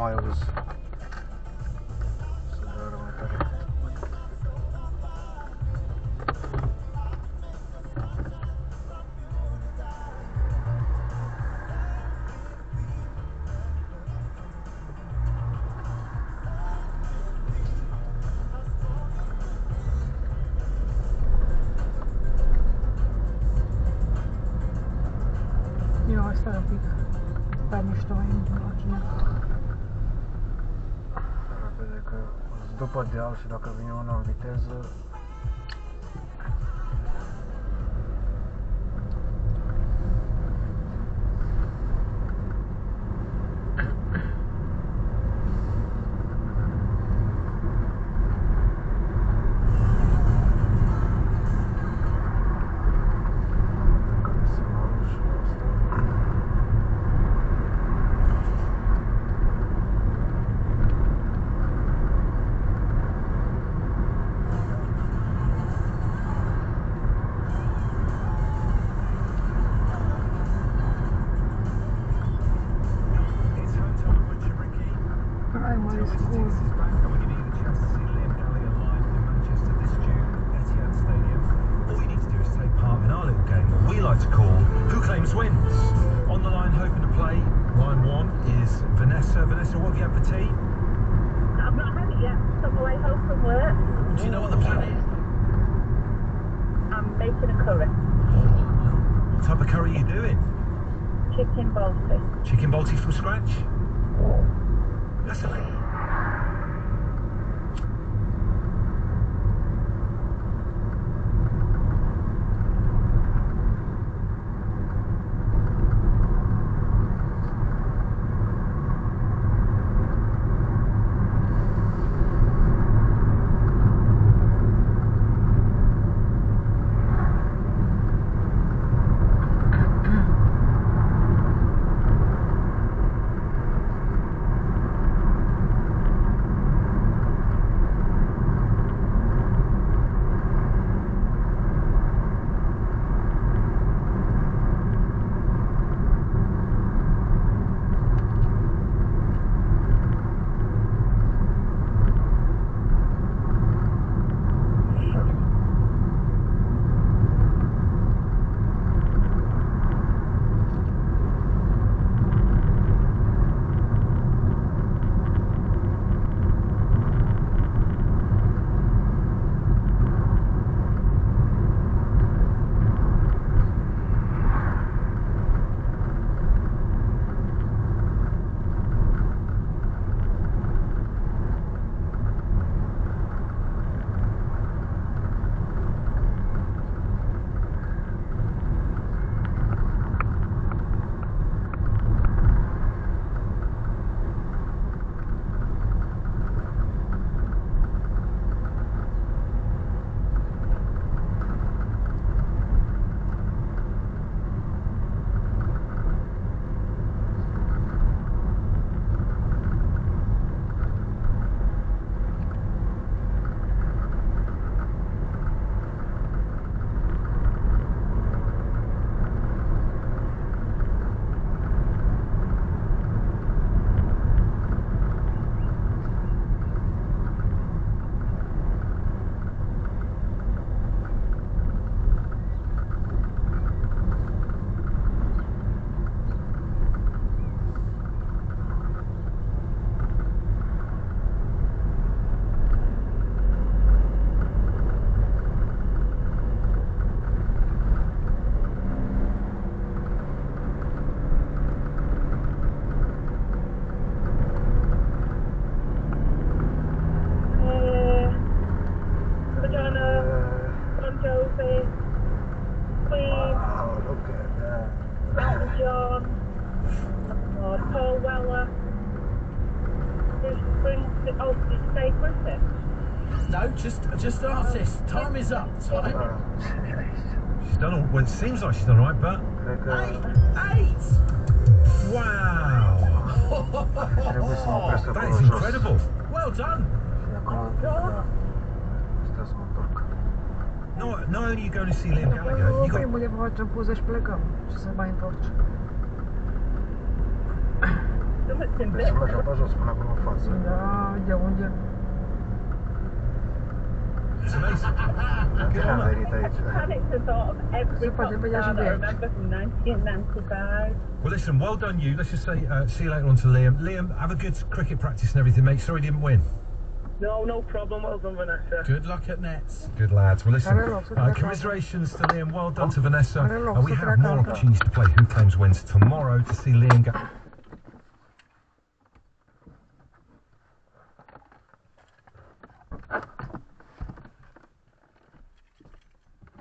miles. Jo, asta e un pic pe mișto din mașină. Repede că după deal și dacă vine una în viteză, Primary school. We like to call Who Claims Wins. On the line hoping to play, line 1 is Vanessa. Vanessa, what have you had for tea? I've not had it yet. Just on my way home from work. Do you know what the plan is? I'm making a curry. What type of curry are you doing? Chicken balti. Chicken balti from scratch? That's amazing. No, just artist. Time is up. Time. She's done all. Well, it seems like she's done all right, but Eight. wow, that is incredible. Well done. Not only are you going to see Liam Gallagher, you got. Facem poze și plecăm. Ce să mai întorci? Stomach's in Deci bits. plăcea pe jos până acolo în față. Da, de unde? It's amazing. Bine am venit aici. Panic to sort of every Super, pop but star that's that I big. remember from 1995. Well, listen, well done you. Let's just say see you later on to Liam. Liam, have a good cricket practice and everything, mate. Sorry you didn't win. No problem. Well done, Vanessa. Good luck at nets. Good lads. Well, listen, Are loc să treacă commiserations to Liam. Well done to Vanessa. Are loc And we să have treacă more alta. opportunities to play Who Claims Wins tomorrow to see Liam go.